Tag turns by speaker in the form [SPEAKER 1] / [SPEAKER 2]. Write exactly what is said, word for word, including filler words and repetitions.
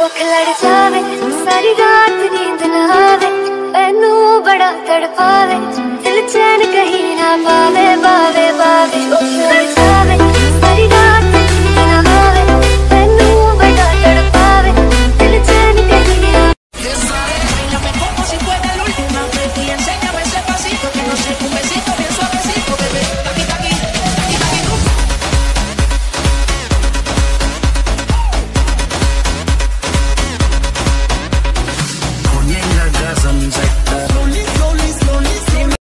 [SPEAKER 1] अख लड़ जावे सारी रात नींद ना आवे मैनू बड़ा तड़पावे दिल चैन कहीं ना पावे पावे पावे अख लड़ जावे सारी रात नींद ना आवे मैनू बड़ा तड़पावे दिल चैन कहीं ना
[SPEAKER 2] Sunset